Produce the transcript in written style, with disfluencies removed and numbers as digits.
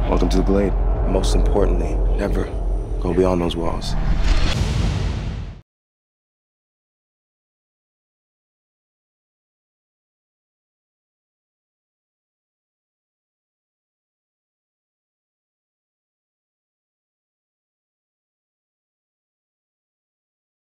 Welcome to the Glade. Most importantly, never go beyond those walls.